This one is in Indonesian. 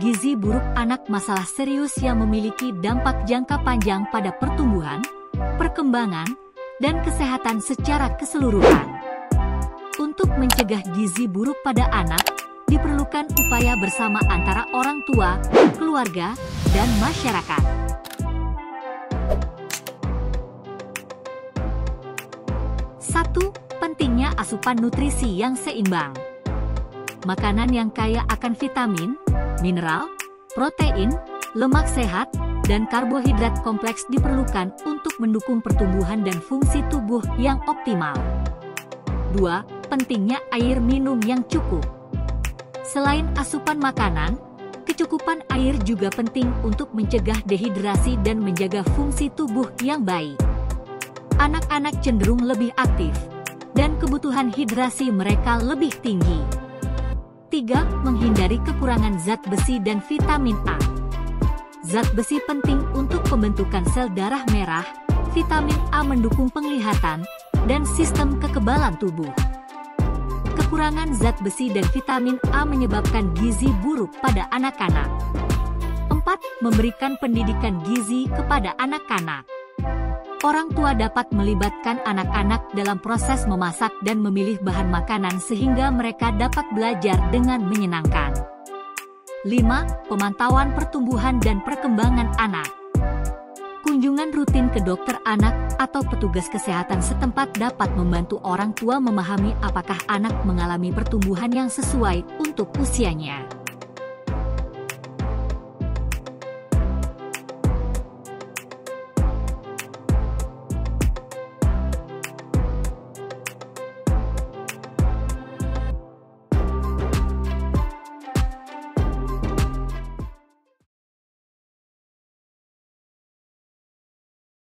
gizi buruk anak masalah serius yang memiliki dampak jangka panjang pada pertumbuhan, perkembangan, dan kesehatan secara keseluruhan. Untuk mencegah gizi buruk pada anak, diperlukan upaya bersama antara orang tua, keluarga, dan masyarakat. Satu, pentingnya asupan nutrisi yang seimbang. Makanan yang kaya akan vitamin, mineral, protein, lemak sehat, dan karbohidrat kompleks diperlukan untuk mendukung pertumbuhan dan fungsi tubuh yang optimal. 2. Pentingnya air minum yang cukup. Selain asupan makanan, kecukupan air juga penting untuk mencegah dehidrasi dan menjaga fungsi tubuh yang baik. Anak-anak cenderung lebih aktif, dan kebutuhan hidrasi mereka lebih tinggi. 3. Menghindari kekurangan zat besi dan vitamin A. Zat besi penting untuk pembentukan sel darah merah, vitamin A mendukung penglihatan, dan sistem kekebalan tubuh. Kekurangan zat besi dan vitamin A menyebabkan gizi buruk pada anak-anak. 4. Memberikan pendidikan gizi kepada anak-anak. Orang tua dapat melibatkan anak-anak dalam proses memasak dan memilih bahan makanan sehingga mereka dapat belajar dengan menyenangkan. 5. Pemantauan pertumbuhan dan perkembangan anak. Kunjungan rutin ke dokter anak atau petugas kesehatan setempat dapat membantu orang tua memahami apakah anak mengalami pertumbuhan yang sesuai untuk usianya.